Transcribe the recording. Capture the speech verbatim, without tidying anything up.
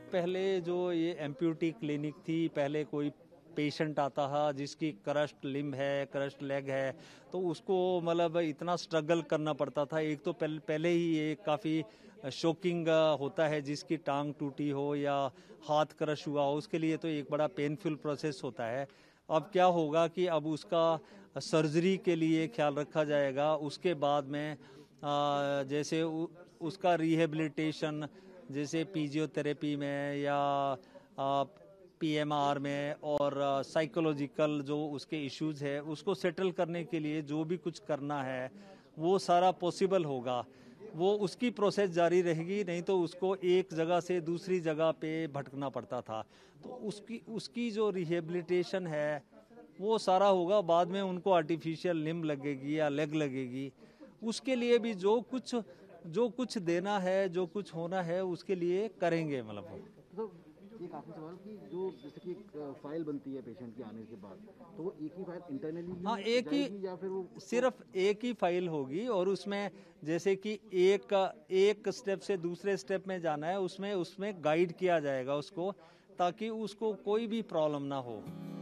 पहले जो ये एम्प्यूटी क्लिनिक थी, पहले कोई पेशेंट आता था जिसकी क्रस्ट लिम्ब है, क्रस्ट लेग है, तो उसको मतलब इतना स्ट्रगल करना पड़ता था। एक तो पहले, पहले ही ये काफ़ी शॉकिंग होता है, जिसकी टांग टूटी हो या हाथ क्रश हुआ हो, उसके लिए तो एक बड़ा पेनफुल प्रोसेस होता है। अब क्या होगा कि अब उसका सर्जरी के लिए ख्याल रखा जाएगा। उसके बाद में आ, जैसे उ, उसका रिहेबिलिटेशन, जैसे फिजियोथेरेपी में या पीएमआर में, और साइकोलॉजिकल जो उसके इश्यूज है उसको सेटल करने के लिए जो भी कुछ करना है वो सारा पॉसिबल होगा। वो उसकी प्रोसेस जारी रहेगी, नहीं तो उसको एक जगह से दूसरी जगह पे भटकना पड़ता था। तो उसकी उसकी जो रिहेबिलिटेशन है वो सारा होगा। बाद में उनको आर्टिफिशियल लिम्ब लगेगी या लेग लगेगी, उसके लिए भी जो कुछ जो कुछ देना है, जो कुछ होना है, उसके लिए करेंगे। मतलब तो ये काफी सवाल कि जो जैसे कि एक फाइल बनती है पेशेंट के आने के बाद, तो वो एक ही फाइल इंटरनली हाँ, ही एक जाएगी ही या फिर वो सिर्फ एक ही फाइल होगी, और उसमें जैसे कि एक एक स्टेप से दूसरे स्टेप में जाना है, उसमें उसमें गाइड किया जाएगा उसको, ताकि उसको कोई भी प्रॉब्लम ना हो।